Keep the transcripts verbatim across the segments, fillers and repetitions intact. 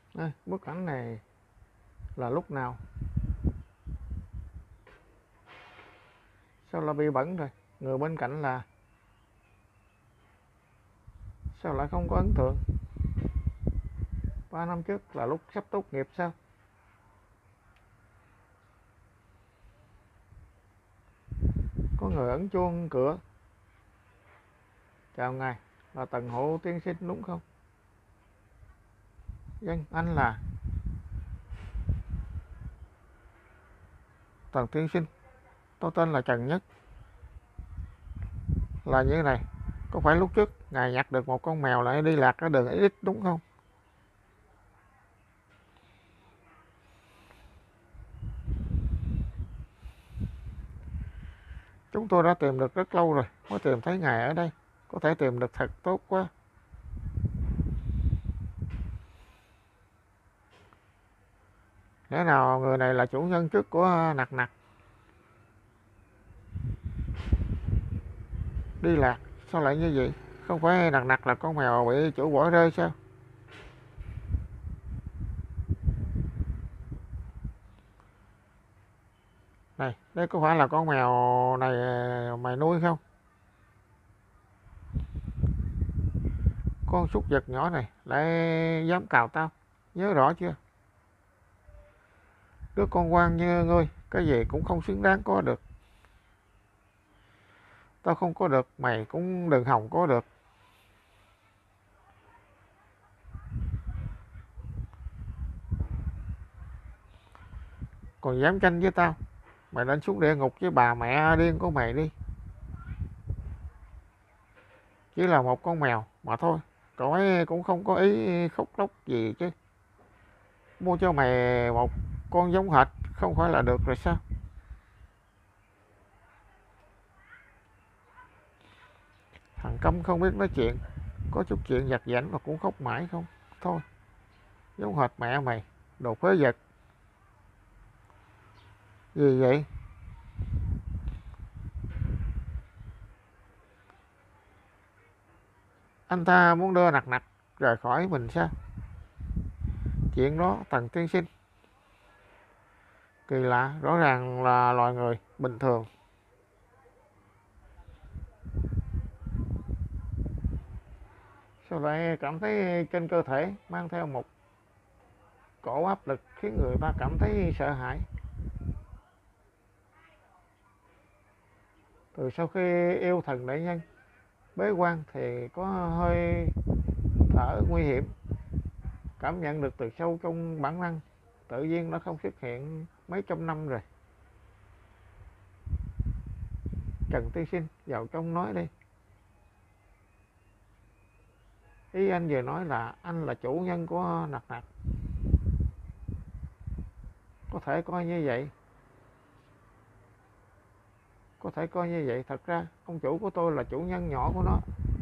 Đây, bức ảnh này là lúc nào? Sao lại bị bẩn rồi? Người bên cạnh là sao lại không có ấn tượng? Ba năm trước là lúc sắp tốt nghiệp sao? Có người ấn chuông cửa. Chào ngài, là Tần Hộ tiên sinh đúng không? Dân, anh là Tần tiên sinh. Tôi tên là Trần Nhất. Là như thế này, có phải lúc trước ngài nhặt được một con mèo lại đi lạc ở đường X đúng không? Chúng tôi đã tìm được rất lâu rồi, mới tìm thấy ngài ở đây. Có thể tìm được thật tốt quá. Lẽ nào người này là chủ nhân trước của Nặc Nặc? Đi lạc, sao lại như vậy? Không phải Nặc Nặc là con mèo bị chủ bỏ rơi sao? Này, đây có phải là con mèo này mày nuôi không? Con súc vật nhỏ này lại dám cào tao, nhớ rõ chưa? Đứa con ngoan như ngươi, cái gì cũng không xứng đáng có được. Tao không có được, mày cũng đừng hòng có được. Còn dám tranh với tao, mày lên xuống địa ngục với bà mẹ điên của mày đi. Chỉ là một con mèo mà thôi, cậu ấy cũng không có ý khóc lóc gì chứ. Mua cho mày một con giống hệt không phải là được rồi sao? Thằng câm không biết nói chuyện, có chút chuyện giặt giảnh mà cũng khóc mãi không? Thôi, giống hệt mẹ mày, đồ phế vật. Gì vậy? Anh ta muốn đưa Nặc Nặc rời khỏi mình sao? Chuyện đó Tần tiên sinh. Kỳ lạ, rõ ràng là loài người bình thường. Sao lại cảm thấy trên cơ thể mang theo một cổ áp lực khiến người ta cảm thấy sợ hãi? Từ sau khi yêu thần đại nhân bế quan thì có hơi thở nguy hiểm, cảm nhận được từ sâu trong bản năng, tự nhiên nó không xuất hiện mấy trăm năm rồi. Trần tiên sinh vào trong nói đi. Ý anh vừa nói là anh là chủ nhân của Nặc Nặc. Có thể coi như vậy. Có thể coi như vậy. Thật ra ông chủ của tôi là chủ nhân nhỏ của nó.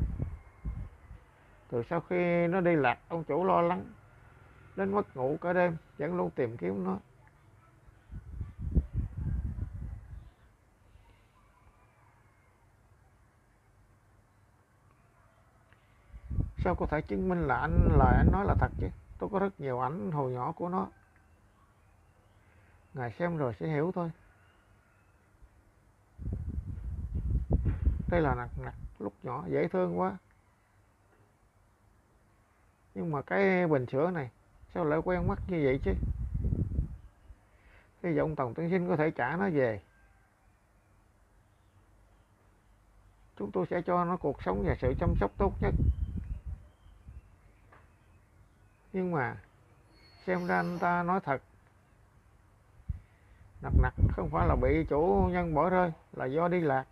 Từ sau khi nó đi lạc, ông chủ lo lắng đến mất ngủ cả đêm, vẫn luôn tìm kiếm nó. Sao có thể chứng minh là anh lời anh nói là thật chứ? Tôi có rất nhiều ảnh hồi nhỏ của nó. Ngài xem rồi sẽ hiểu thôi. Đây là Nặc Nặc lúc nhỏ dễ thương quá. Nhưng mà cái bình sữa này sao lại quen mắt như vậy chứ? Hy vọng Tần tiên sinh có thể trả nó về. Chúng tôi sẽ cho nó cuộc sống và sự chăm sóc tốt nhất. Nhưng mà xem ra anh ta nói thật. Nặc Nặc không phải là bị chủ nhân bỏ rơi, là do đi lạc.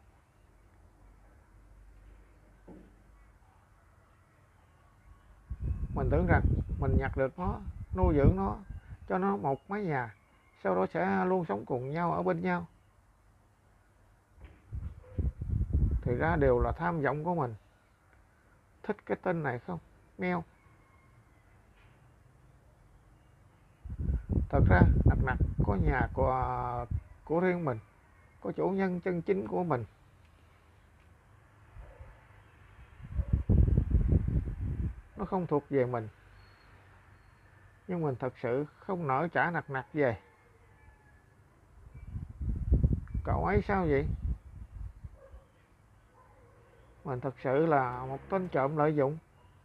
Mình tưởng rằng mình nhặt được nó, nuôi dưỡng nó, cho nó một mái nhà, sau đó sẽ luôn sống cùng nhau ở bên nhau. Thì ra đều là tham vọng của mình. Thích cái tên này không? Meo. Thật ra Nặc Nặc có nhà của, của riêng mình, có chủ nhân chân chính của mình. Nó không thuộc về mình. nhưng mình thật sự không nỡ trả nặc nặc về. Cậu ấy sao vậy? Mình thật sự là một tên trộm lợi dụng.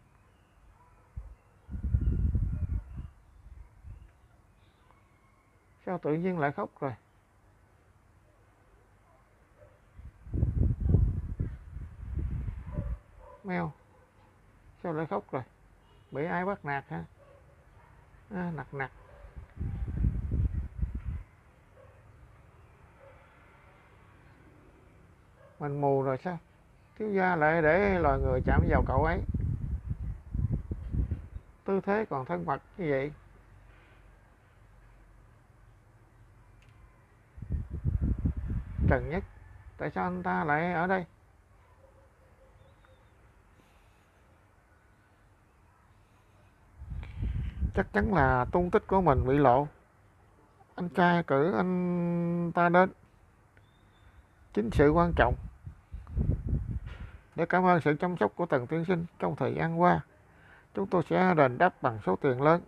Sao tự nhiên lại khóc rồi? Mèo, sao lại khóc rồi? Bị ai bắt nạt hả? À, nặc nặc. Mình mù rồi sao? Thiếu gia lại để loài người chạm vào cậu ấy. Tư thế còn thân mật như vậy. Trần Nhất, tại sao anh ta lại ở đây? Chắc chắn là tung tích của mình bị lộ. Anh trai cử anh ta đến. Chính sự quan trọng. Để cảm ơn sự chăm sóc của Tần tiên sinh trong thời gian qua, chúng tôi sẽ đền đáp bằng số tiền lớn.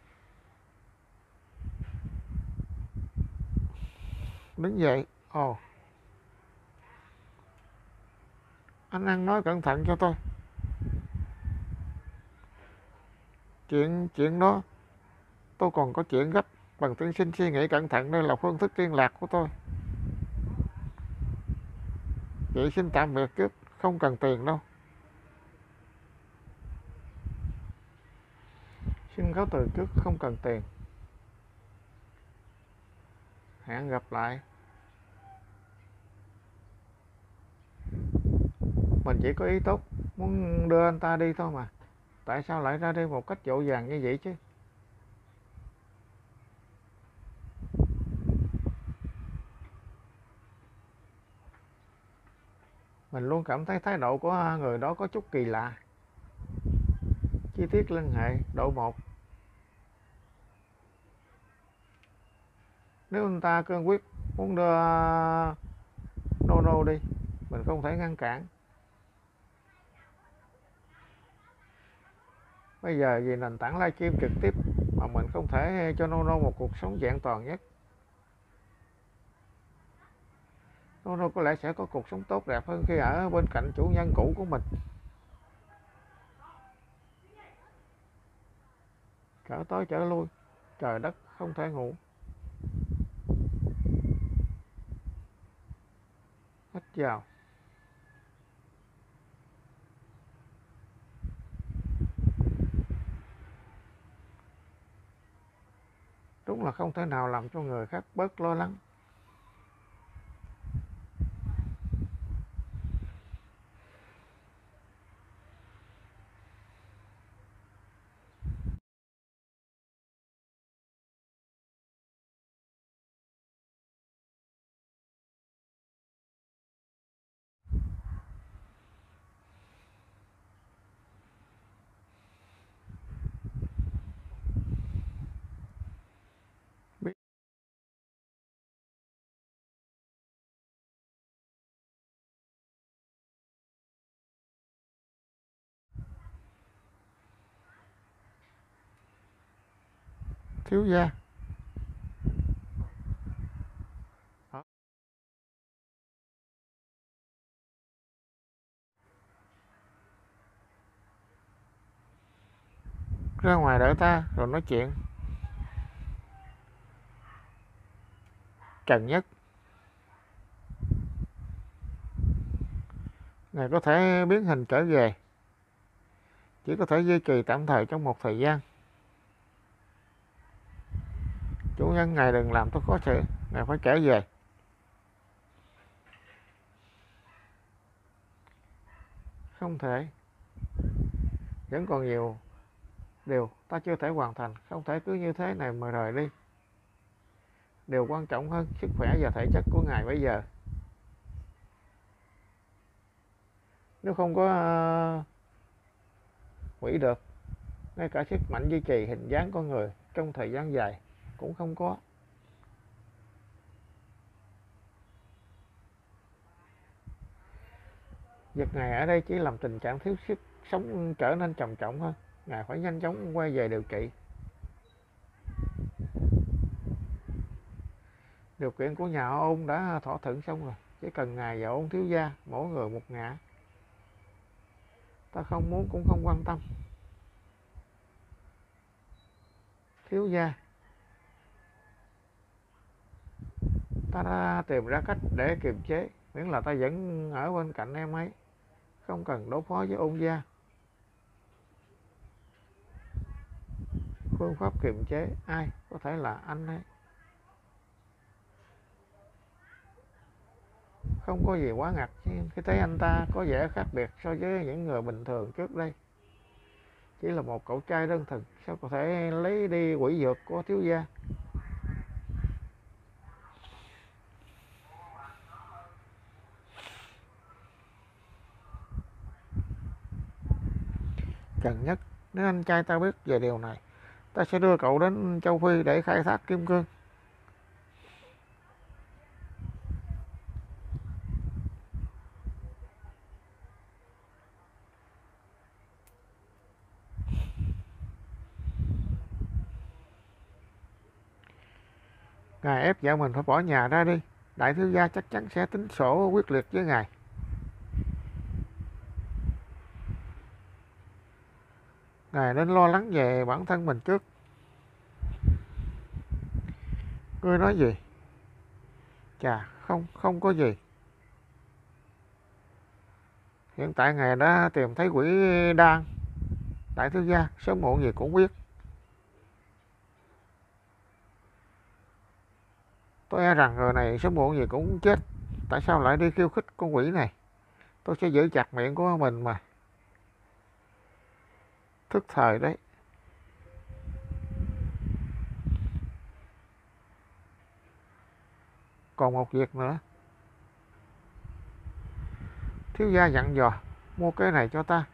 Đứng dậy. Ồ, anh ăn nói cẩn thận cho tôi. Chuyện chuyện đó, tôi còn có chuyện gấp. Tần tiên sinh suy nghĩ cẩn thận, đây là phương thức liên lạc của tôi. Vậy xin tạm biệt trước, không cần tiền đâu. Xin cáo từ trước, không cần tiền. Hẹn gặp lại. Mình chỉ có ý tốt, muốn đưa anh ta đi thôi mà. Tại sao lại ra đi một cách dỗ dàng như vậy chứ? Mình luôn cảm thấy thái độ của người đó có chút kỳ lạ. Chi tiết liên hệ độ một. Nếu anh ta cương quyết muốn đưa Nono đi, mình không thể ngăn cản. Bây giờ vì nền tảng livestream trực tiếp mà mình không thể cho Nono một cuộc sống vẹn toàn nhất. Nono có lẽ sẽ có cuộc sống tốt đẹp hơn khi ở bên cạnh chủ nhân cũ của mình. Trở tới trở lui, trời đất không thể ngủ. Hít vào. Đúng là không thể nào làm cho người khác bớt lo lắng. Thiếu gia. Ra ngoài đợi ta rồi nói chuyện. Trần Nhất, ngài có thể biến hình trở về, chỉ có thể duy trì tạm thời trong một thời gian. Chủ nhân ngài đừng làm tôi khó xử, ngài phải trở về. Không thể. Vẫn còn nhiều điều ta chưa thể hoàn thành, không thể cứ như thế này mà rời đi. Điều quan trọng hơn sức khỏe và thể chất của ngài bây giờ. Nếu không có uh, quỷ được, ngay cả sức mạnh duy trì hình dáng con người trong thời gian dài cũng không có. Việc ngài ở đây chỉ làm tình trạng thiếu sức sống trở nên trầm trọng hơn. Ngài phải nhanh chóng quay về điều trị. Điều kiện của nhà ôn đã thỏa thuận xong rồi, chỉ cần ngài và ôn thiếu gia mỗi người một ngả. Ta không muốn cũng không quan tâm. Thiếu gia, ta đã tìm ra cách để kiềm chế, miễn là ta vẫn ở bên cạnh em ấy, không cần đối phó với ôn gia. Phương pháp kiềm chế ai? Có thể là anh ấy. Không có gì quá ngạc nhiên khi thấy anh ta có vẻ khác biệt so với những người bình thường trước đây. Chỉ là một cậu trai đơn thuần, sao có thể lấy đi quỷ dược của thiếu gia? Gần nhất, nếu anh trai ta biết về điều này, ta sẽ đưa cậu đến châu Phi để khai thác kim cương. Ngài ép vợ mình phải bỏ nhà ra đi, đại thiếu gia chắc chắn sẽ tính sổ quyết liệt với ngài. Ngài nên lo lắng về bản thân mình trước. Ngươi nói gì? Chà, không, không có gì. Hiện tại ngài đã tìm thấy quỷ đan, đại thiếu gia sớm muộn gì cũng biết. Tôi e rằng người này sớm muộn gì cũng chết. Tại sao lại đi khiêu khích con quỷ này? Tôi sẽ giữ chặt miệng của mình mà. Thức thời đấy. Còn một việc nữa. Thiếu gia dặn dò, mua cái này cho ta.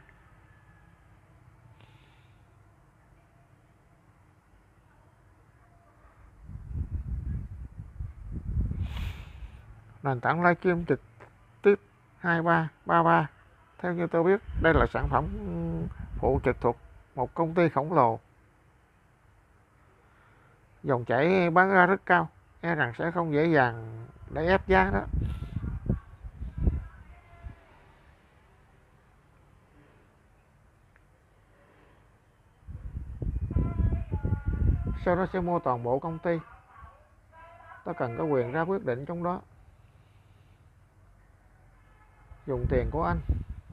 Nền tảng livestream trực tiếp hai ba ba ba. Theo như tôi biết, đây là sản phẩm phụ trực thuộc một công ty khổng lồ. Dòng chảy bán ra rất cao, e rằng sẽ không dễ dàng để ép giá đó. Sau đó sẽ mua toàn bộ công ty. Ta cần có quyền ra quyết định trong đó. Dùng tiền của anh.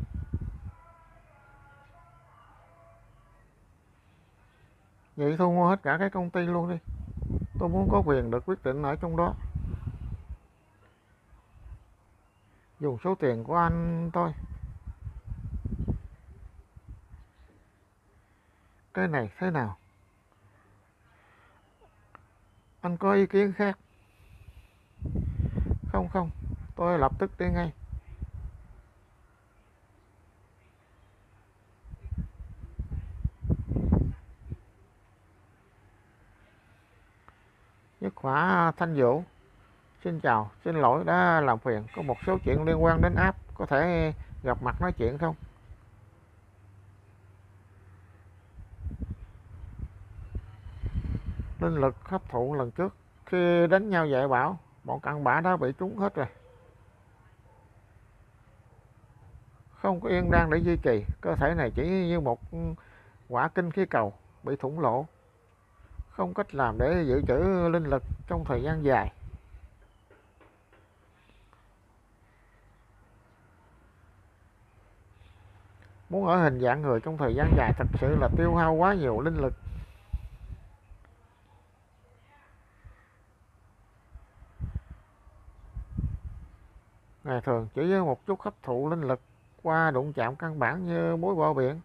Vậy thu mua hết cả cái công ty luôn đi. Tôi muốn có quyền được quyết định ở trong đó. Dùng số tiền của anh thôi. Cái này thế nào? Anh có ý kiến khác? Không không, tôi lập tức đi ngay. Nhất Hỏa Thanh Vũ. Xin chào, xin lỗi đã làm phiền. Có một số chuyện liên quan đến app, có thể gặp mặt nói chuyện không? Linh lực hấp thụ lần trước khi đánh nhau dạy bảo, bọn cặn bã đã bị trúng hết rồi. Không có yên đang để duy trì, cơ thể này chỉ như một quả kinh khí cầu bị thủng lỗ. Không cách làm để dự trữ linh lực trong thời gian dài. Muốn ở hình dạng người trong thời gian dài thật sự là tiêu hao quá nhiều linh lực. Ngày thường chỉ với một chút hấp thụ linh lực qua đụng chạm căn bản như muối bỏ biển.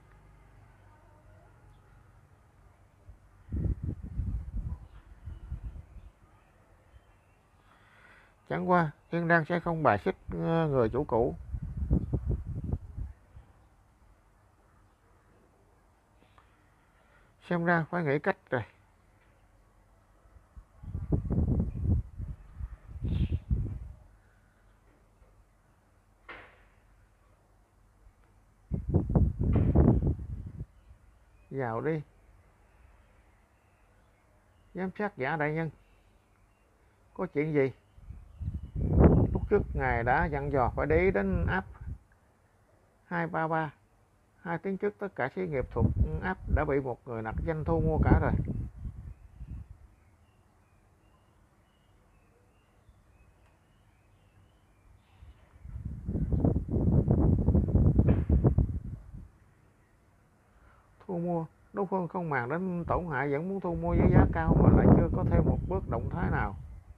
Chẳng qua Yên Đan sẽ không bài xích người chủ cũ. Xem ra phải nghĩ cách rồi. Vào đi. Giám sát giả đại nhân. Có chuyện gì? Lúc trước ngài đã dặn dò phải để ý đến app hai ba ba. Hai tiếng trước tất cả xí nghiệp thuộc app đã bị một người nặc danh thu mua cả rồi. Thu mua, đối phương không màng đến tổn hại vẫn muốn thu mua với giá cao mà lại chưa có thêm một bước động thái nào.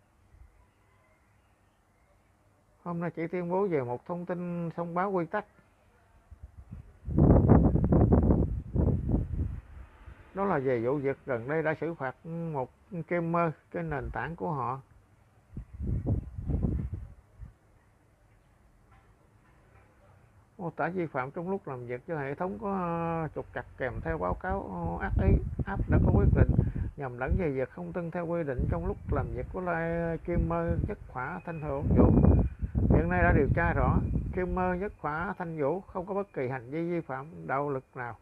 Hôm nay chỉ tuyên bố về một thông tin thông báo quy tắc. Đó là về vụ việc gần đây đã xử phạt một gamer cái nền tảng của họ. Mô tả vi phạm trong lúc làm việc cho hệ thống có trục trặc kèm theo báo cáo ác ý. App đã có quyết định nhằm lẫn về việc không tuân theo quy định trong lúc làm việc của live streamer Nhất Khỏa Thanh Vũ. Hiện nay đã điều tra rõ, streamer Nhất Khỏa Thanh Vũ không có bất kỳ hành vi vi phạm đạo luật nào.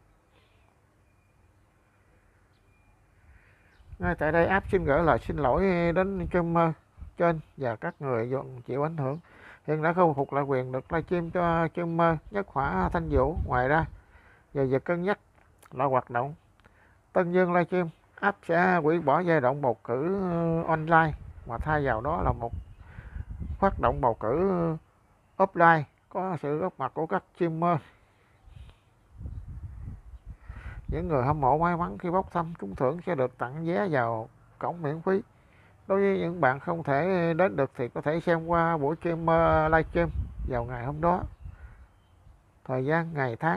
Ngay tại đây, app xin gửi lời xin lỗi đến streamer trên và các người chịu ảnh hưởng. Hiện đã khôi phục lại quyền được livestream cho streamer Nhất Khỏa Thanh Vũ. Ngoài ra, về việc cân nhắc lại hoạt động Tân Dương livestream, app sẽ hủy bỏ giai đoạn bầu cử online mà thay vào đó là một phát động bầu cử offline có sự góp mặt của các streamer. Những người hâm mộ may mắn khi bốc thăm trúng thưởng sẽ được tặng vé vào cổng miễn phí. Đối với những bạn không thể đến được thì có thể xem qua buổi stream livestream vào ngày hôm đó. Thời gian, ngày, tháng.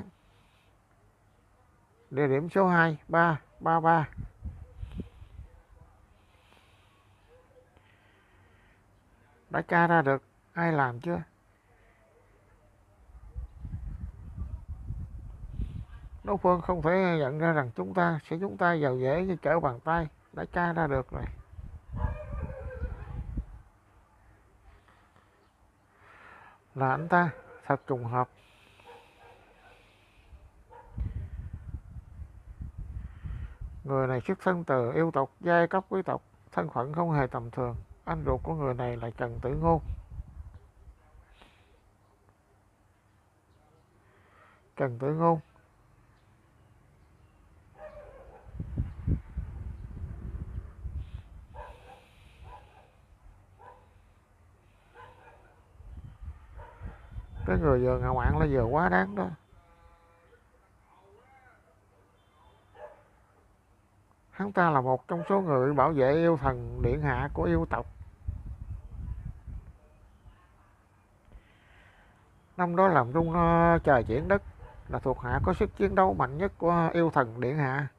Địa điểm số hai ba ba ba. Đã tra ra được ai làm chưa? Đối phương không thể nhận ra rằng chúng ta sẽ chúng ta vào dễ như trở bàn tay. Đã tra ra được rồi. Là anh ta, thật trùng hợp. Người này xuất thân từ yêu tộc giai cấp quý tộc, thân phận không hề tầm thường. Anh ruột của người này là Trần Tử Ngôn. Trần Tử Ngôn cái người vừa ngạo mạn là vừa quá đáng đó. Hắn ta là một trong số người bảo vệ yêu thần điện hạ của yêu tộc. Năm đó làm rung uh, trời chuyển đất, là thuộc hạ có sức chiến đấu mạnh nhất của yêu thần điện hạ.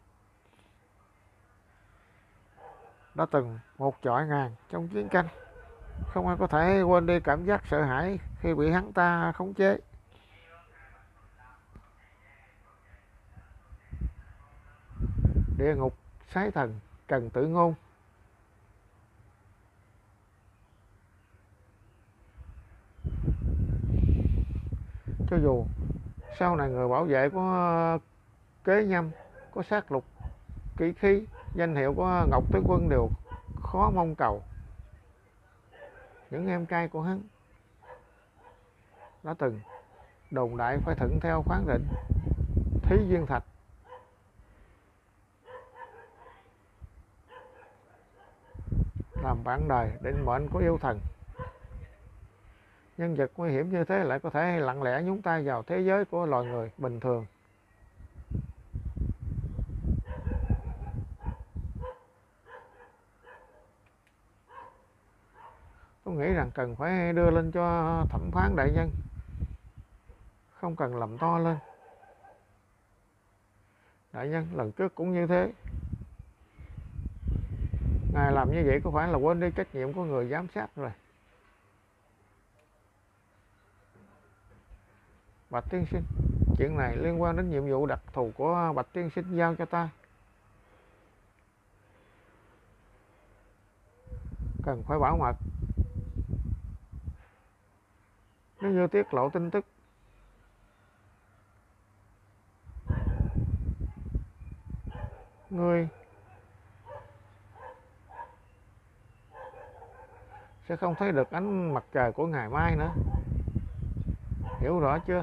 Đã từng một chọi ngàn trong chiến tranh. Không ai có thể quên đi cảm giác sợ hãi khi bị hắn ta khống chế. Địa ngục sái thần Trần Tử Ngôn. Cho dù sau này người bảo vệ có kế nhâm, có sát lục, kỹ khí, danh hiệu của Ngọc Tướng Quân đều khó mong cầu. Những em trai của hắn đã từng đồn đại phải thuận theo phán định Thí Duyên Thạch. Làm bạn đời định mệnh của yêu thần. Nhân vật nguy hiểm như thế lại có thể lặng lẽ nhúng tay vào thế giới của loài người bình thường. Tôi nghĩ rằng cần phải đưa lên cho thẩm phán đại nhân. Không cần làm to lên. Đại nhân lần trước cũng như thế. Ngài làm như vậy có phải là quên đi trách nhiệm của người giám sát rồi. Bạch tiên sinh, chuyện này liên quan đến nhiệm vụ đặc thù của Bạch tiên sinh giao cho ta. Cần phải bảo mật. Nếu như tiết lộ tin tức ngươi sẽ không thấy được ánh mặt trời của ngày mai nữa. Hiểu rõ chưa?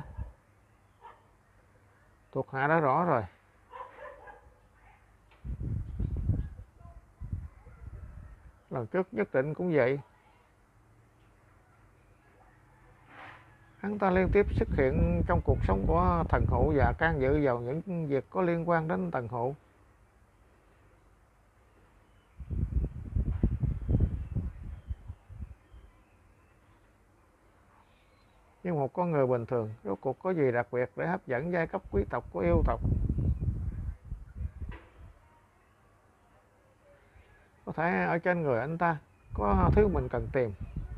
Thuộc hạ đã rõ rồi. Lần trước nhất định cũng vậy. Hắn ta liên tiếp xuất hiện trong cuộc sống của thần hộ và can dự vào những việc có liên quan đến thần hộ. Nhưng một con người bình thường rốt cuộc có gì đặc biệt để hấp dẫn giai cấp quý tộc của yêu tộc? Có thể ở trên người anh ta có thứ mình cần tìm.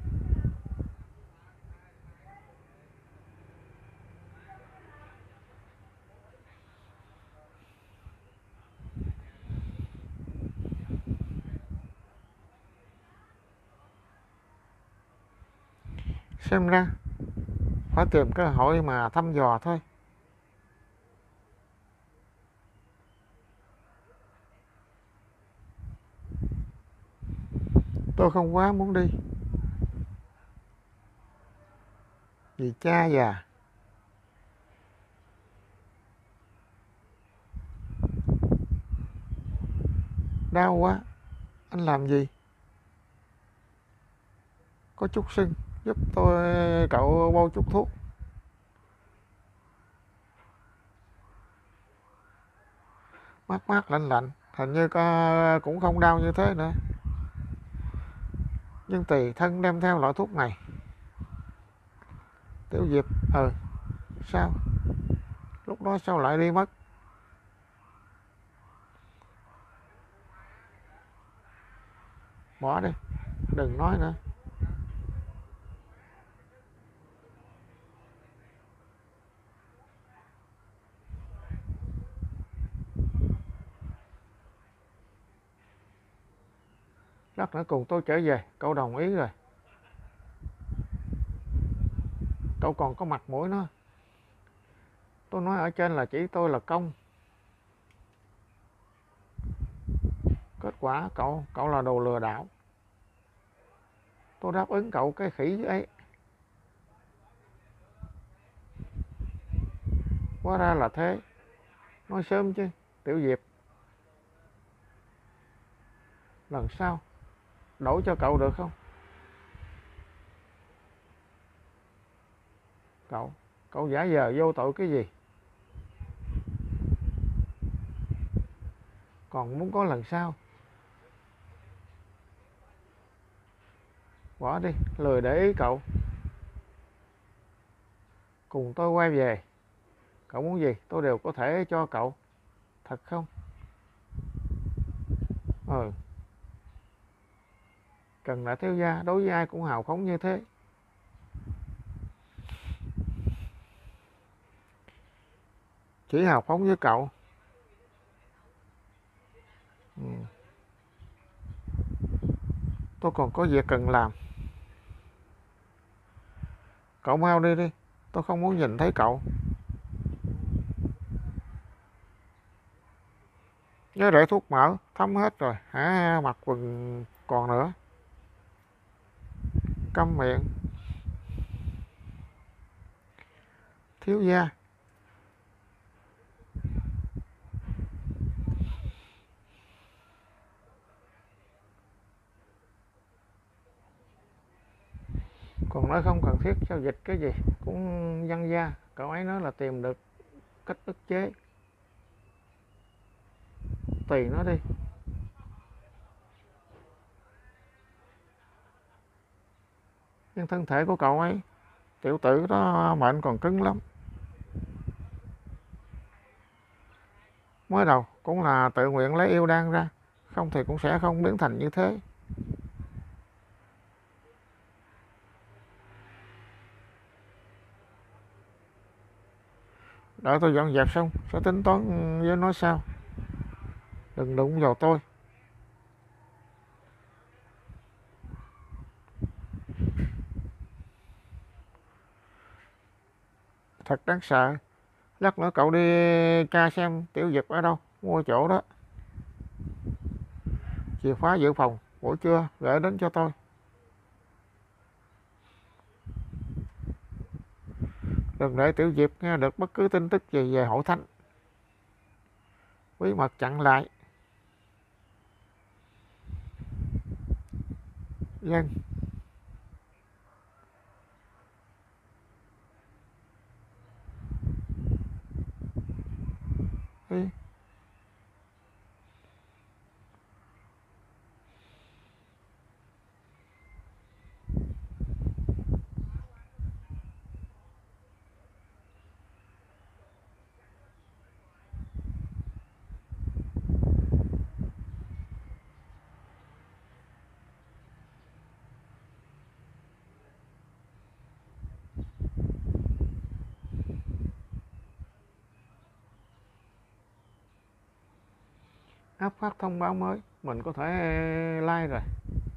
Xem ra phải tìm cơ hội mà thăm dò thôi. Tôi không quá muốn đi, vì cha già. Đau quá. Anh làm gì? Có chút sưng, giúp tôi cậu bôi chút thuốc. Mát mát lạnh lạnh, hình như có, cũng không đau như thế nữa. Nhưng tùy thân đem theo loại thuốc này. Tiểu Diệp, ừ, sao? Lúc đó sao lại đi mất? Bỏ đi, đừng nói nữa. Lát nữa cùng tôi trở về, cậu đồng ý rồi. Cậu còn có mặt mũi nữa. Tôi nói ở trên là chỉ tôi là công. Kết quả cậu, cậu là đồ lừa đảo. Tôi đáp ứng cậu cái khỉ ấy. Hóa ra là thế. Nói sớm chứ, Tiểu Diệp. Lần sau, đổi cho cậu được không? Cậu, cậu giả vờ vô tội cái gì? Còn muốn có lần sau? Bỏ đi, lười để ý cậu. Cùng tôi quay về. Cậu muốn gì tôi đều có thể cho cậu. Thật không? Ừ. Cần là thiếu gia, đối với ai cũng hào phóng như thế. Chỉ hào phóng với cậu. Ừ. Tôi còn có việc cần làm. Cậu mau đi đi, tôi không muốn nhìn thấy cậu. Nhớ để thuốc mỡ, thấm hết rồi, hả mặc quần còn nữa. Câm miệng. Thiếu gia. Còn nói không cần thiết giao dịch cái gì cũng dân gia. Cậu ấy nói là tìm được cách ức chế. Tùy nó đi. Nhưng thân thể của cậu ấy, tiểu tử đó mệnh còn cứng lắm. Mới đầu cũng là tự nguyện lấy yêu đan ra, không thì cũng sẽ không biến thành như thế. Đợi tôi dọn dẹp xong sẽ tính toán với nó sao. Đừng đụng vào tôi. Thật đáng sợ. Lát nữa cậu đi tra xem Tiểu Dực ở đâu, mua chỗ đó. Chìa khóa dự phòng buổi trưa gửi đến cho tôi. đừng để Tiểu Diệp nghe được bất cứ tin tức gì về hội thánh. Bí mật chặn lại. Dân. Ý. Áp phát thông báo mới, mình có thể like rồi.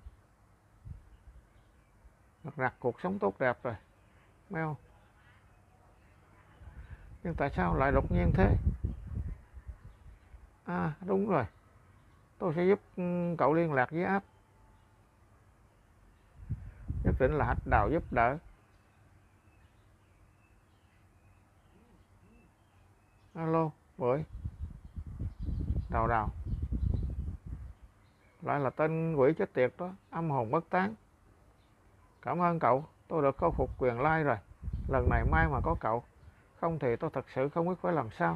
Đặt đặt cuộc sống tốt đẹp rồi. Mail. Nhưng tại sao lại đột nhiên thế? À đúng rồi. Tôi sẽ giúp cậu liên lạc với app. Nhất định là Hạch Đào giúp đỡ. Alo, Bưởi. Đào Đào. Lại là tên quỷ chết tiệt đó, âm hồn bất tán. Cảm ơn cậu, tôi được khôi phục quyền like rồi. Lần này may mà có cậu, không thì tôi thật sự không biết phải làm sao.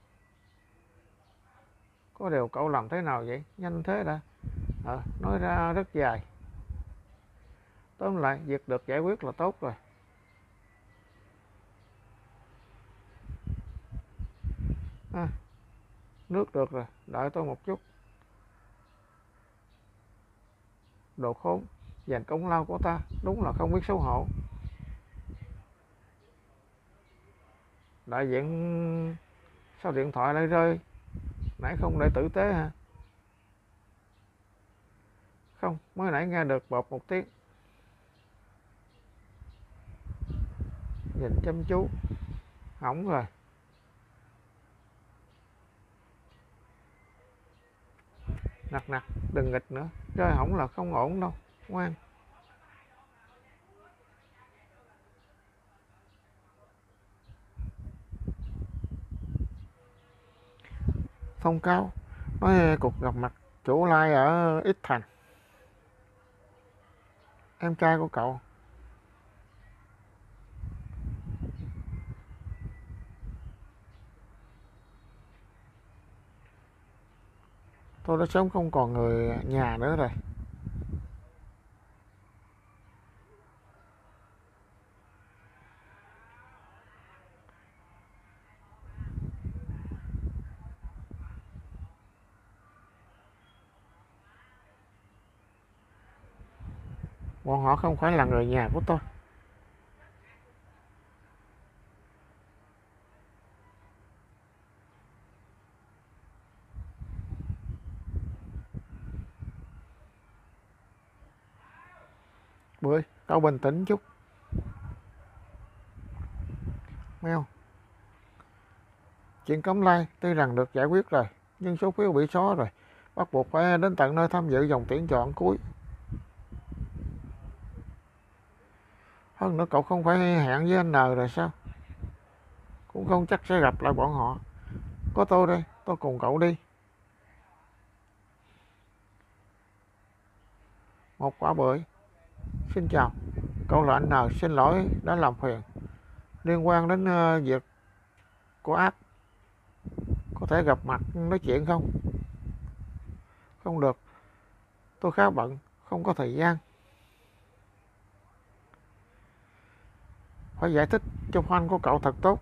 Có điều cậu làm thế nào vậy? Nhanh thế đã. À, nói ra rất dài. Tóm lại, việc được giải quyết là tốt rồi. À, nước được rồi, đợi tôi một chút. Đồ khốn, dành công lao của ta, đúng là không biết xấu hổ. Đại diện... Sao điện thoại lại rơi? Nãy không để tử tế hả? Không, mới nãy nghe được bọt một tiếng. Nhìn chăm chú. Hỏng rồi. Nặc nặc, đừng nghịch nữa. Rơi hỏng là không ổn đâu. Ngoan. Thông cáo nói cuộc gặp mặt chủ lai ở X Thành. Em trai của cậu. Tôi đã sớm không còn người nhà nữa rồi. Bọn họ không phải là người nhà của tôi. Bưởi, cậu bình tĩnh chút. Mèo. Chuyện cấm like tuy rằng được giải quyết rồi, nhưng số phiếu bị xóa rồi. Bắt buộc phải đến tận nơi tham dự vòng tuyển chọn cuối. Hơn nữa cậu không phải hẹn với anh N rồi sao? Cũng không chắc sẽ gặp lại bọn họ. Có tôi đây, tôi cùng cậu đi. Một quả bưởi. Xin chào, cậu là anh N, xin lỗi đã làm phiền. Liên quan đến uh, việc của app, có thể gặp mặt nói chuyện không? Không được, tôi khá bận, không có thời gian. Phải giải thích cho fan của cậu thật tốt.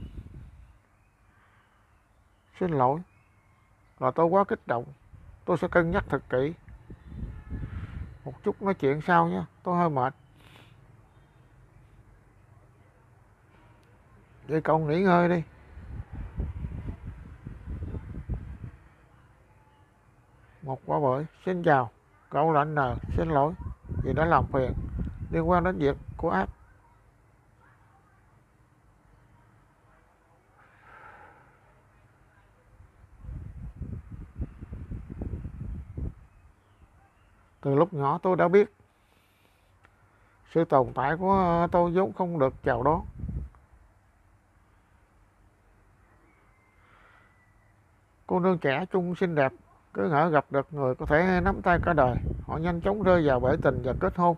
Xin lỗi, là tôi quá kích động, tôi sẽ cân nhắc thật kỹ. Một chút nói chuyện sau nhé, tôi hơi mệt. Vậy cậu nghỉ ngơi đi. Một quả bưởi, xin chào, cậu là anh N, xin lỗi vì đã làm phiền. Liên quan đến việc của app. Từ lúc nhỏ tôi đã biết sự tồn tại của tôi vốn không được chào đón. Cô nương trẻ trung xinh đẹp, cứ ngỡ gặp được người có thể nắm tay cả đời. Họ nhanh chóng rơi vào bể tình và kết hôn.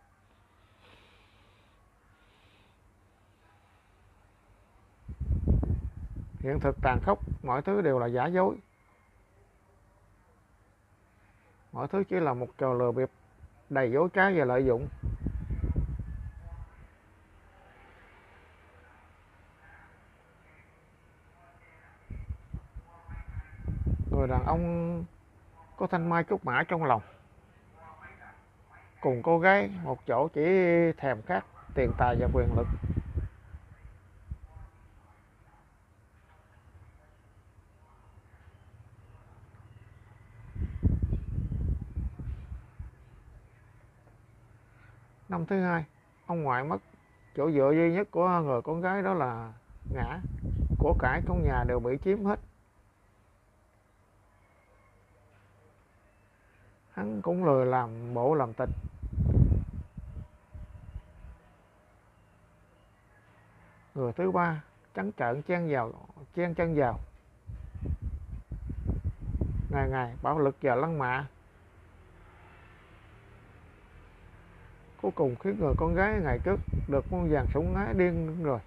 Hiện thực tàn khốc, mọi thứ đều là giả dối. Mọi thứ chỉ là một trò lừa bịp đầy dối trá và lợi dụng. Người đàn ông có thanh mai trúc mã trong lòng, cùng cô gái một chỗ chỉ thèm khát tiền tài và quyền lực. Năm thứ hai, ông ngoại mất. Chỗ dựa duy nhất của người con gái đó là ngã. Của cải trong nhà đều bị chiếm hết. Hắn cũng lười làm bộ làm tịch. Người thứ ba trắng trợn chen vào chen chân vào, ngày ngày bạo lực và lăng mạ, cuối cùng khiến người con gái ngày trước được muôn vàn sủng ái điên rồi.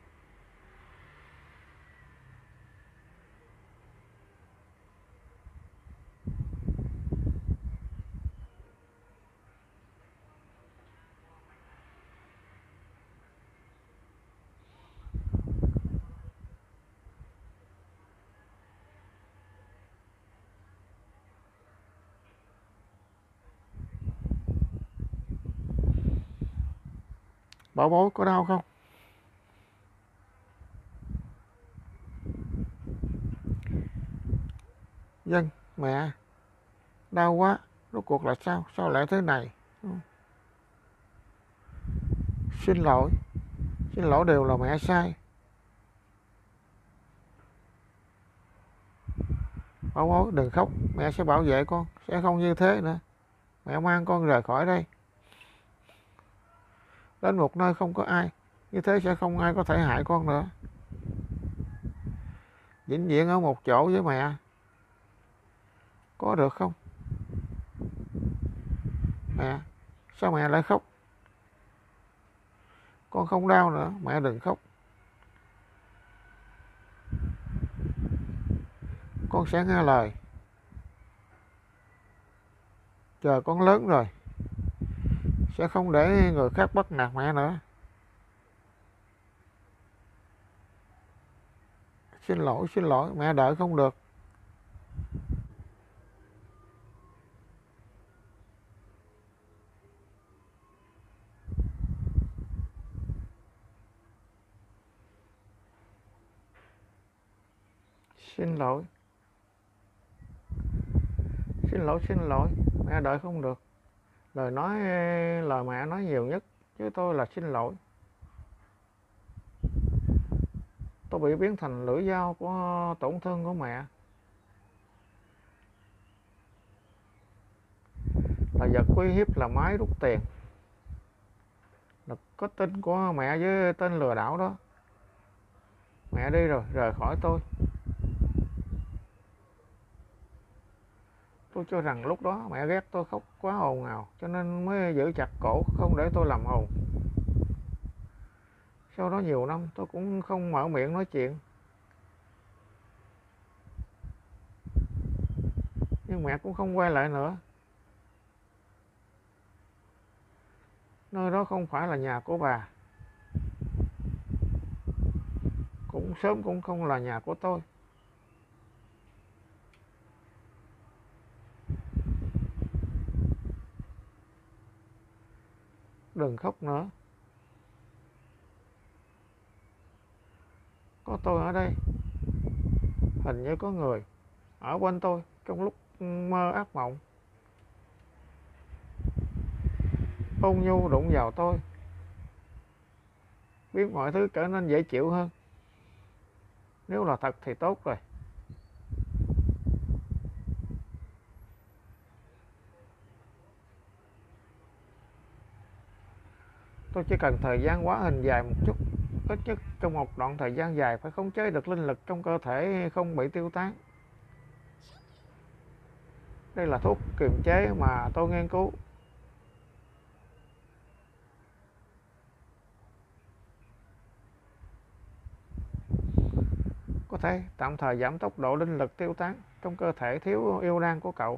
Bảo bối có đau không? Dân, mẹ, đau quá, rốt cuộc là sao? Sao lại thế này? Xin lỗi, xin lỗi đều là mẹ sai. Bảo bối đừng khóc, mẹ sẽ bảo vệ con, sẽ không như thế nữa. Mẹ mang con rời khỏi đây, đến một nơi không có ai, như thế sẽ không ai có thể hại con nữa. Vĩnh viễn ở một chỗ với mẹ, có được không? Mẹ, sao mẹ lại khóc? Con không đau nữa, mẹ đừng khóc. Con sẽ nghe lời. Chờ con lớn rồi, sẽ không để người khác bắt nạt mẹ nữa. Xin lỗi, xin lỗi, mẹ đợi không được. Xin lỗi. Xin lỗi, xin lỗi, mẹ đợi không được. Lời nói, lời mẹ nói nhiều nhất, chứ tôi là xin lỗi. Tôi bị biến thành lưỡi dao của tổn thương của mẹ. Là vật uy hiếp, là máy rút tiền. Là có tên của mẹ với tên lừa đảo đó. Mẹ đi rồi, rời khỏi tôi. Tôi cho rằng lúc đó mẹ ghét tôi khóc quá ồn ào, cho nên mới giữ chặt cổ không để tôi làm ồn. Sau đó nhiều năm tôi cũng không mở miệng nói chuyện. Nhưng mẹ cũng không quay lại nữa. Nơi đó không phải là nhà của bà, cũng sớm cũng không là nhà của tôi. Đừng khóc nữa. Có tôi ở đây. Hình như có người ở quanh tôi trong lúc mơ ác mộng. Ôn nhu đụng vào tôi, biến mọi thứ trở nên dễ chịu hơn. Nếu là thật thì tốt rồi. Tôi chỉ cần thời gian hóa hình dài một chút, ít nhất trong một đoạn thời gian dài phải khống chế được linh lực trong cơ thể không bị tiêu tán. Đây là thuốc kiềm chế mà tôi nghiên cứu. Có thể tạm thời giảm tốc độ linh lực tiêu tán trong cơ thể thiếu yêu đan của cậu.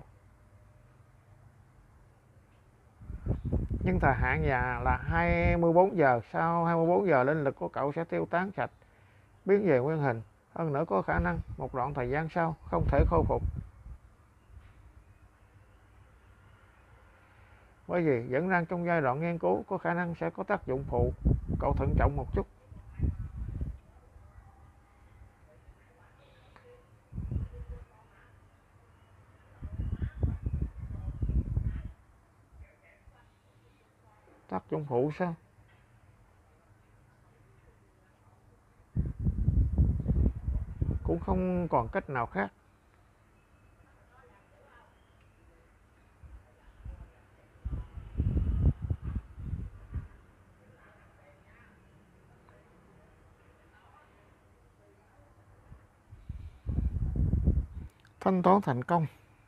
Nhưng thời hạn già là hai mươi bốn giờ, sau hai mươi bốn giờ linh lực của cậu sẽ tiêu tán sạch, biến về nguyên hình. Hơn nữa có khả năng một đoạn thời gian sau không thể khôi phục. Bởi vì vẫn đang trong giai đoạn nghiên cứu, có khả năng sẽ có tác dụng phụ. Cậu thận trọng một chút. Tác dụng phụ sao? Cũng không còn cách nào khác. Thanh toán thành công.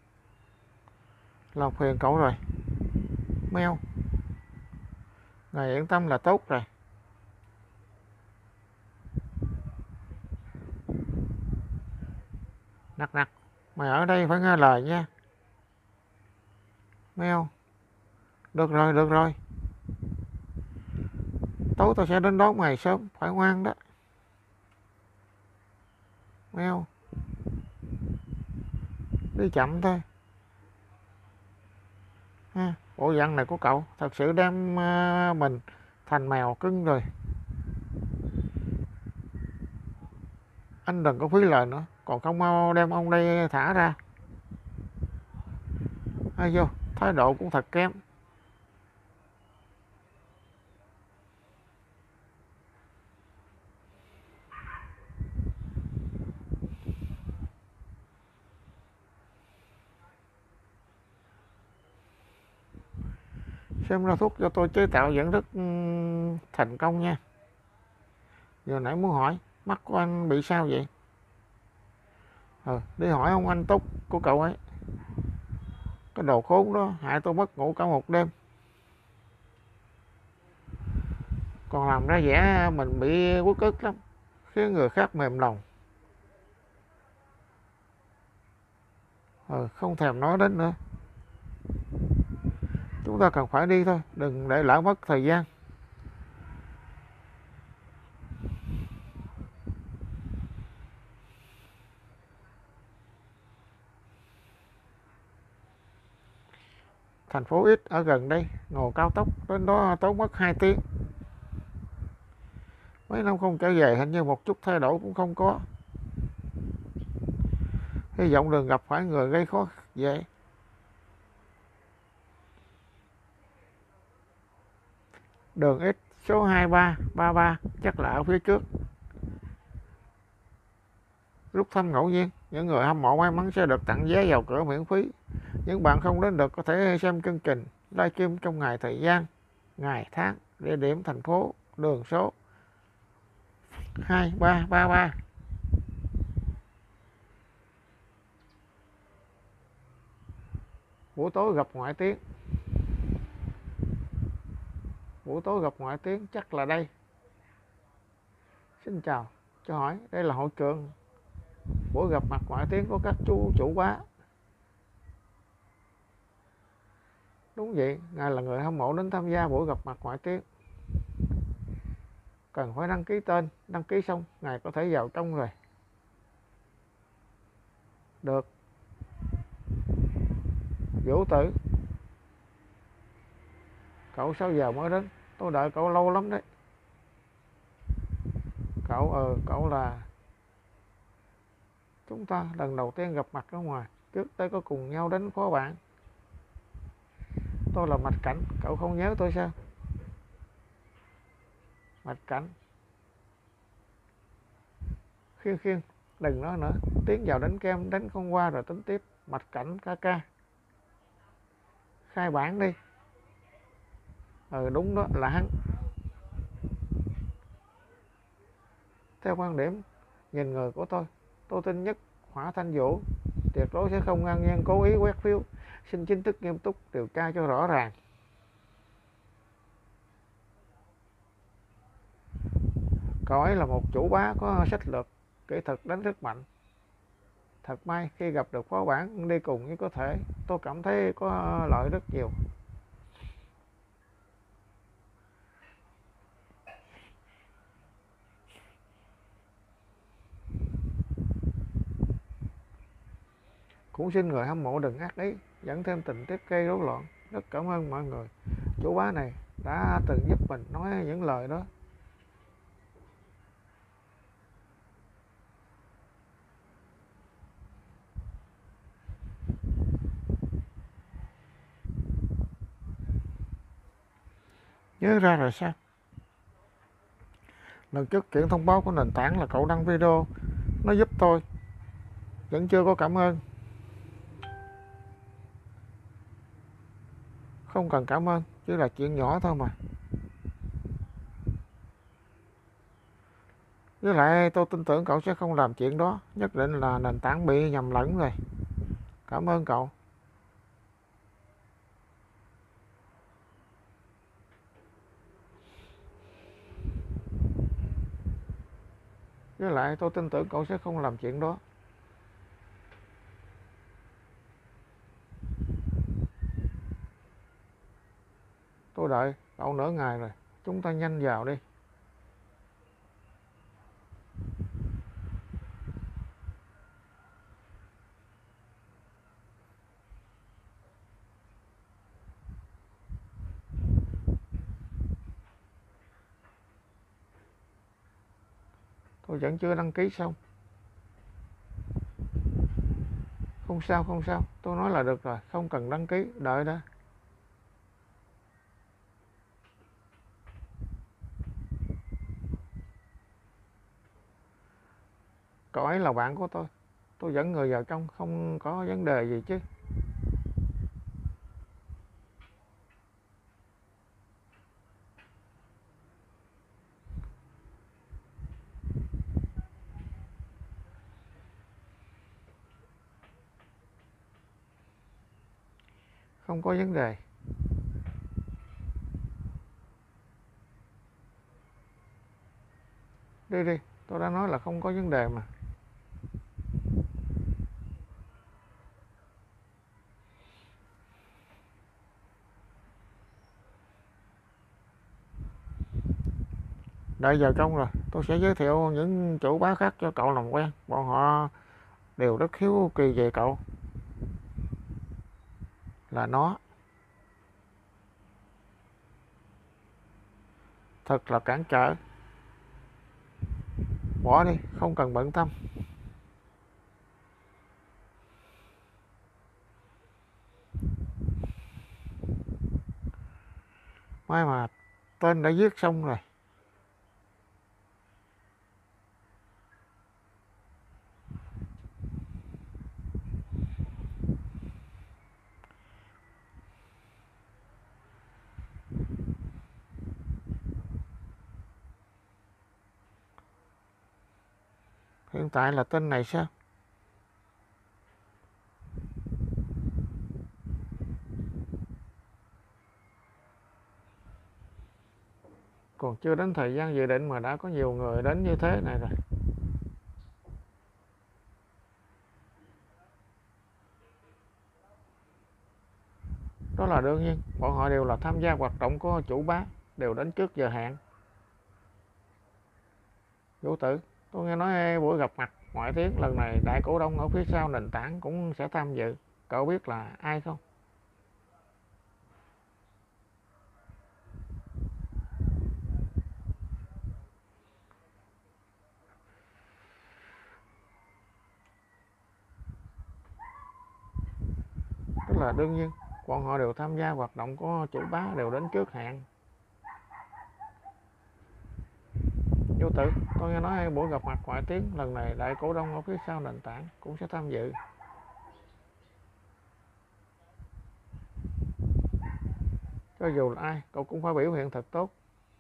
Làm phiền cậu rồi. Meo. Ngài yên tâm là tốt rồi. Nặc nặc, mày ở đây phải nghe lời nha. Meo. Được rồi, được rồi. Tối tôi sẽ đến đón mày sớm, phải ngoan đó. Meo. Đi chậm thôi. Ha, bộ dạng này của cậu thật sự đem uh, mình thành mèo cưng rồi. Anh đừng có phí lời nữa, còn không mau đem ông đây thả ra. Ai vô, thái độ cũng thật kém. Xem ra thuốc cho tôi chế tạo vẫn rất um, thành công nha. Giờ nãy muốn hỏi, mắt của anh bị sao vậy? Ừ, đi hỏi ông anh Túc của cậu ấy. Cái đồ khốn đó hại tôi mất ngủ cả một đêm. Còn làm ra vẻ mình bị uất ức lắm, khiến người khác mềm lòng. Ừ, không thèm nói đến nữa. Chúng ta cần phải đi thôi, đừng để lỡ mất thời gian. Thành phố ít ở gần đây, ngồi cao tốc đến đó tốn mất hai tiếng. Mấy năm không trở về hình như một chút thay đổi cũng không có. Hy vọng đừng gặp phải người gây khó dễ. Đường X số hai ba ba ba chắc là ở phía trước. Rút thăm ngẫu nhiên, những người hâm mộ may mắn sẽ được tặng vé vào cửa miễn phí. Những bạn không đến được có thể xem chương trình livestream trong ngày, thời gian, ngày, tháng, địa điểm, thành phố, đường số hai ba ba ba. Buổi tối gặp ngoại tiếng. Buổi tối gặp ngoại tiếng chắc là đây. Xin chào, cho hỏi đây là hội trường buổi gặp mặt ngoại tiếng của các chú chủ bá. Đúng vậy, ngài là người hâm mộ đến tham gia buổi gặp mặt ngoại tiếng. Cần phải đăng ký tên, đăng ký xong ngài có thể vào trong rồi. Được. Vũ Tử, cậu sao giờ mới đến? Tôi đợi cậu lâu lắm đấy. Cậu ờ cậu là chúng ta lần đầu tiên gặp mặt ở ngoài, trước đây có cùng nhau đến phó bản. Tôi là Mạch Cảnh, cậu không nhớ tôi sao? Mạch Cảnh. Khiên khiên, đừng nói nữa, tiến vào đánh kem, đánh không qua rồi tính tiếp. Mạch Cảnh ca ca. Khai bản đi. Ừ đúng đó, là hắn. Theo quan điểm nhìn người của tôi, tôi tin nhất Hỏa Thanh Vũ tuyệt đối sẽ không ngang nhiên cố ý quét phiếu xin chính thức nghiêm túc điều tra cho rõ ràng. Cậu ấy là một chủ bá có sách lược, kỹ thuật đánh rất mạnh. Thật may khi gặp được phó bản đi cùng với có thể, tôi cảm thấy có lợi rất nhiều. Cũng xin người hâm mộ đừng ác ý, dẫn thêm tình tiết gây rối loạn. Rất cảm ơn mọi người. Chủ bá này đã từng giúp mình nói những lời đó. Nhớ ra rồi sao? Lần trước chuyện thông báo của nền tảng là cậu đăng video, nó giúp tôi. Vẫn chưa có cảm ơn. Không cần cảm ơn, chỉ là chuyện nhỏ thôi mà. Với lại tôi tin tưởng cậu sẽ không làm chuyện đó, nhất định là nền tảng bị nhầm lẫn rồi. Cảm ơn cậu. Với lại tôi tin tưởng cậu sẽ không làm chuyện đó. Tôi đợi cậu nửa ngày rồi, chúng ta nhanh vào đi. Tôi vẫn chưa đăng ký xong. Không sao, không sao, tôi nói là được rồi, không cần đăng ký, đợi đã. Cậu ấy là bạn của tôi, tôi dẫn người vào trong, không có vấn đề gì chứ. Không có vấn đề. Đi đi, tôi đã nói là không có vấn đề mà. Đợi vào trong rồi, tôi sẽ giới thiệu những chủ bá khác cho cậu làm quen. Bọn họ đều rất hiếu kỳ về cậu. Là nó. Thật là cản trở. Bỏ đi, không cần bận tâm. May mà tên đã viết xong rồi. Hiện tại là tên này sao? Còn chưa đến thời gian dự định mà đã có nhiều người đến như thế này rồi. Đó là đương nhiên, bọn họ đều là tham gia hoạt động của chủ bá, đều đến trước giờ hẹn. Vũ Tử, tôi nghe nói buổi gặp mặt ngoại tiếng lần này đại cổ đông ở phía sau nền tảng cũng sẽ tham dự. Cậu biết là ai không? Đó là đương nhiên, bọn họ đều tham gia hoạt động của chủ bá, đều đến trước hẹn. Vô Tử, tôi nghe nói buổi gặp mặt ngoại tiếng lần này đại cổ đông ở phía sau nền tảng cũng sẽ tham dự. Cho dù là ai, cậu cũng phải biểu hiện thật tốt.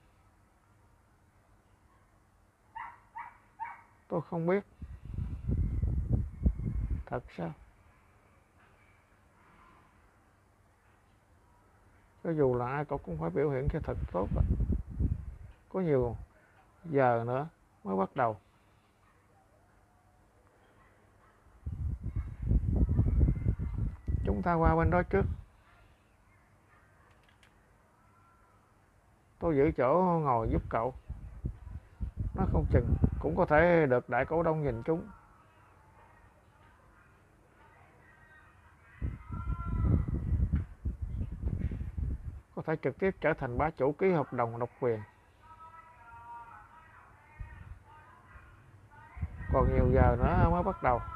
Tôi không biết. Thật sao? Cho dù là ai cậu cũng phải biểu hiện cho thật tốt. Có nhiều giờ nữa mới bắt đầu. Chúng ta qua bên đó trước. Tôi giữ chỗ ngồi giúp cậu. Nó không chừng cũng có thể được đại cổ đông nhìn chúng. Có thể trực tiếp trở thành bá chủ ký hợp đồng độc quyền. Còn nhiều giờ nữa mới bắt đầu.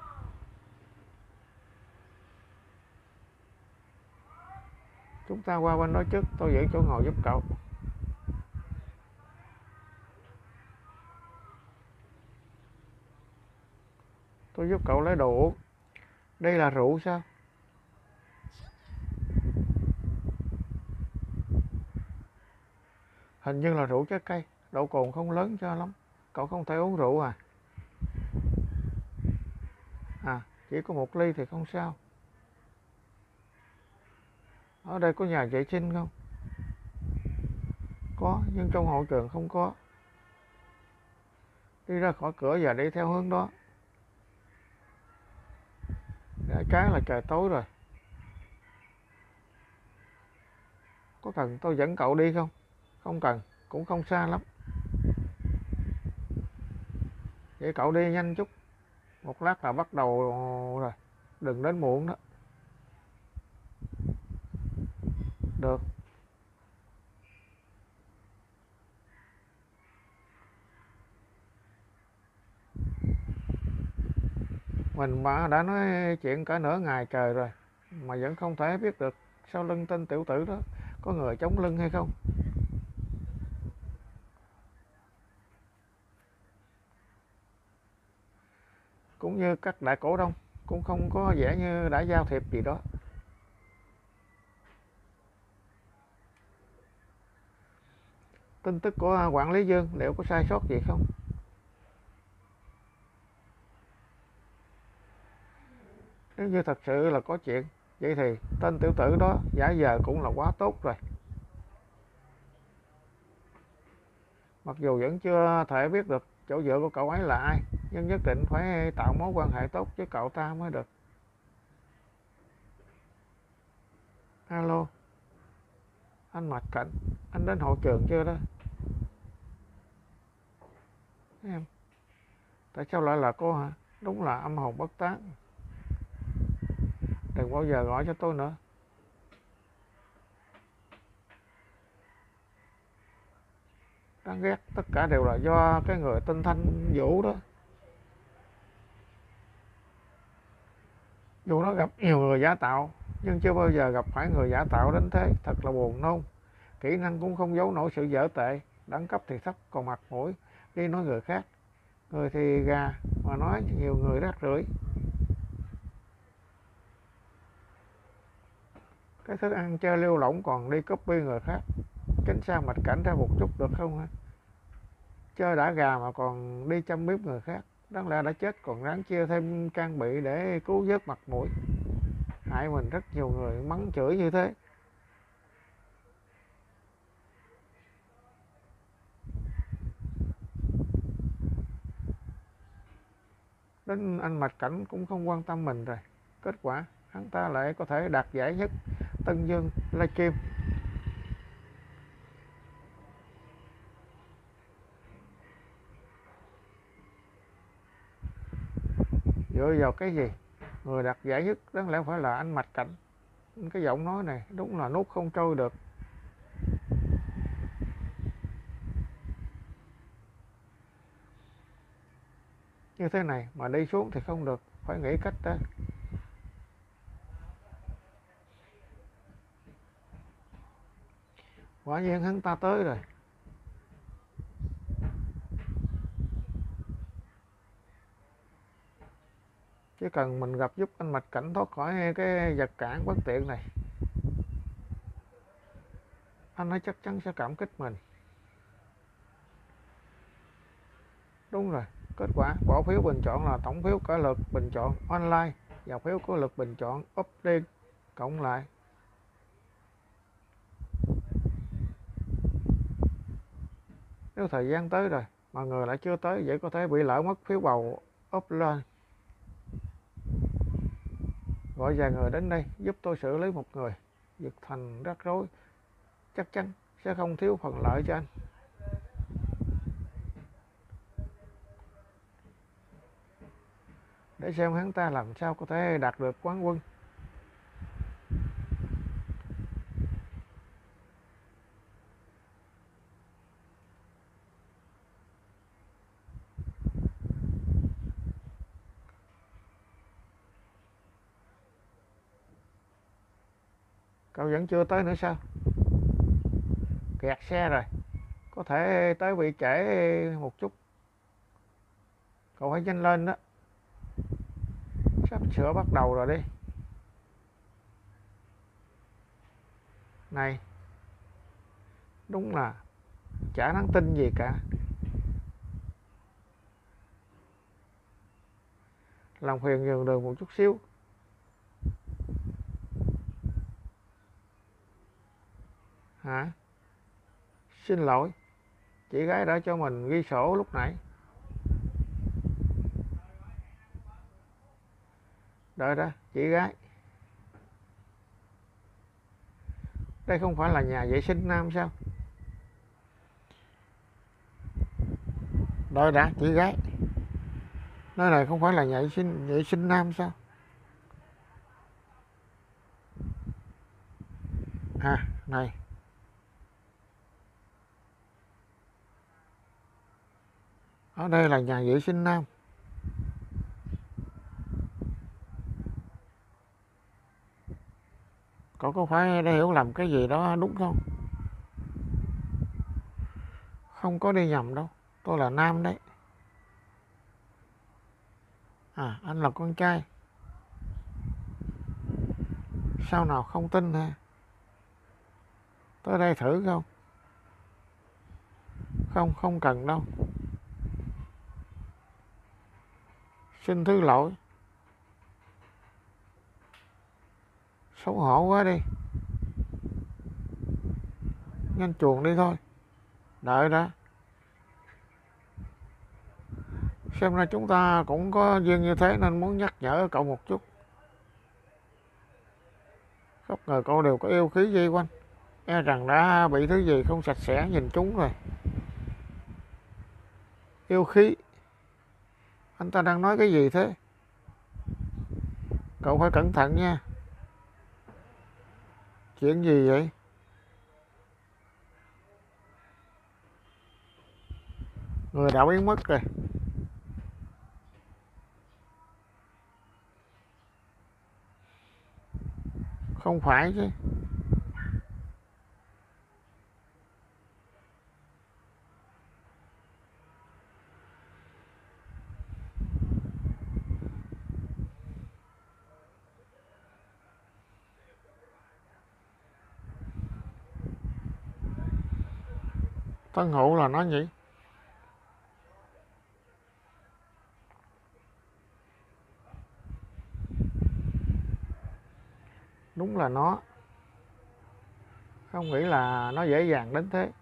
Chúng ta qua bên đó trước, tôi giữ chỗ ngồi giúp cậu. Tôi giúp cậu lấy đồ uống. Đây là rượu sao? Hình như là rượu trái cây, độ cồn không lớn cho lắm. Cậu không thể uống rượu à? À, chỉ có một ly thì không sao. Ở đây có nhà vệ sinh không? Có, nhưng trong hội trường không có. Đi ra khỏi cửa và đi theo hướng đó. Để trái là trời tối rồi. Có cần tôi dẫn cậu đi không? Không cần, cũng không xa lắm. Vậy cậu đi nhanh chút. Một lát là bắt đầu rồi. Đừng đến muộn đó. Được. Mình mà đã nói chuyện cả nửa ngày trời rồi mà vẫn không thể biết được sau lưng tên tiểu tử đó có người chống lưng hay không. Cũng như các đại cổ đông cũng không có vẻ như đã giao thiệp gì đó. Tin tức của quản lý Dương liệu có sai sót gì không? Nếu như thật sự là có chuyện, vậy thì tên tiểu tử đó giả giờ cũng là quá tốt rồi. Mặc dù vẫn chưa thể biết được chỗ dựa của cậu ấy là ai, nhưng nhất định phải tạo mối quan hệ tốt với cậu ta mới được. Alo, anh Mạch Cảnh, anh đến hội trường chưa đó? Em, tại sao lại là cô hả? Đúng là âm hồn bất tán. Đừng bao giờ gọi cho tôi nữa. Đáng ghét, tất cả đều là do cái người tên Thanh Vũ đó. Dù nó gặp nhiều người giả tạo, nhưng chưa bao giờ gặp phải người giả tạo đến thế, thật là buồn nôn. Kỹ năng cũng không giấu nổi sự dở tệ, đẳng cấp thì thấp, còn mặt mũi đi nói người khác. Người thì gà, mà nói nhiều người rác rưởi. Cái thức ăn chơi lêu lỏng còn đi copy người khác. Tránh xa Mạch Cảnh ra một chút được không hả? Chơi đã gà mà còn đi châm biếm người khác. Đáng lẽ đã chết còn ráng chia thêm trang bị để cứu vớt mặt mũi. Hại mình rất nhiều người mắng chửi như thế. Đến anh Mạch Cảnh cũng không quan tâm mình rồi. Kết quả hắn ta lại có thể đạt giải nhất Tân Dương livestream. Dựa vào cái gì? Người đạt giải nhất đáng lẽ phải là anh Mạch Cảnh. Cái giọng nói này đúng là nuốt không trôi được. Như thế này mà đi xuống thì không được, phải nghĩ cách đó. Quả nhiên hắn ta tới rồi. Chỉ cần mình gặp giúp anh Mạch Cảnh thoát khỏi cái vật cản bất tiện này, anh ấy chắc chắn sẽ cảm kích mình. Đúng rồi, kết quả bỏ phiếu bình chọn là tổng phiếu cả lượt bình chọn online và phiếu của lượt bình chọn offline cộng lại. Nếu thời gian tới rồi mà người lại chưa tới, vậy có thể bị lỡ mất phiếu bầu offline. Gọi vài người đến đây giúp tôi xử lý một người, việc thành rắc rối chắc chắn sẽ không thiếu phần lợi cho anh. Để xem hắn ta làm sao có thể đạt được quán quân. Cậu vẫn chưa tới nữa sao? Kẹt xe rồi, có thể tới bị trễ một chút. Cậu hãy nhanh lên đó, sắp sửa bắt đầu rồi đi. Này, đúng là chả đáng tin gì cả. Làm phiền nhường đường một chút xíu. Hả? Xin lỗi, chị gái đã cho mình ghi sổ lúc nãy. Đợi đó, chị gái. Đây không phải là nhà vệ sinh nam sao? Đợi đã, chị gái. Nơi này không phải là nhà vệ sinh, vệ sinh nam sao? À, này. Ở đây là nhà vệ sinh nam. Cậu có phải đã hiểu lầm cái gì đó đúng không? Không có đi nhầm đâu, tôi là nam đấy. À, anh là con trai. Sao nào không tin ha? Tới đây thử không? Không, không cần đâu. Xin thứ lỗi. Xấu hổ quá đi. Nhanh chuồn đi thôi. Đợi đã. Xem ra chúng ta cũng có duyên như thế nên muốn nhắc nhở cậu một chút. Khắp người cậu đều có yêu khí dây quanh. E rằng đã bị thứ gì không sạch sẽ nhìn chúng rồi. Yêu khí? Anh ta đang nói cái gì thế? Cậu phải cẩn thận nha. Chuyện gì vậy? Người đã biến mất rồi. Không phải chứ. Tân Hữu là nó nhỉ? Đúng là nó. Không nghĩ là nó dễ dàng đến thế.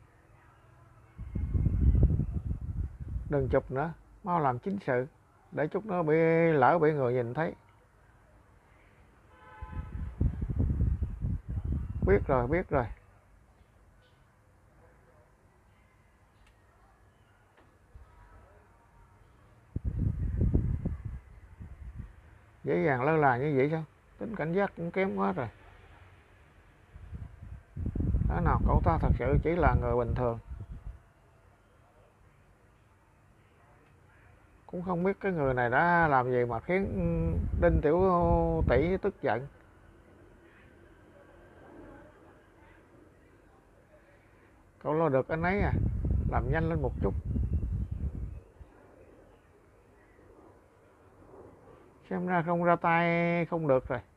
Đừng chụp nữa, mau làm chính sự, để chút nữa bị lỡ bị người nhìn thấy. Biết rồi, biết rồi. Dễ dàng lơ là như vậy sao? Tính cảnh giác cũng kém quá rồi. Thế nào cậu ta thật sự chỉ là người bình thường. Cũng không biết cái người này đã làm gì mà khiến Đinh Tiểu Tỷ tức giận. Cậu lo được anh ấy à? Làm nhanh lên một chút. Xem ra không ra tay không được rồi.